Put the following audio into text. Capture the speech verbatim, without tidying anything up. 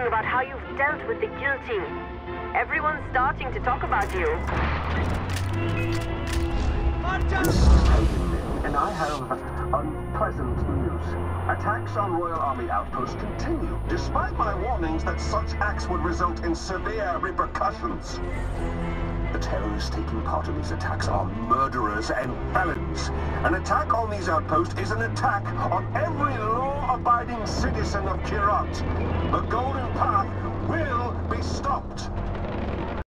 talking about how you've dealt with the guilty. Everyone's starting to talk about you. This is Pagan Min, and I have unpleasant news. Attacks on Royal Army outposts continue, despite my warnings that such acts would result in severe repercussions. The terrorists taking part in these attacks are murderers and felons. An attack on these outposts is an attack on every law-abiding citizen of Kirat. The Golden Path will be stopped.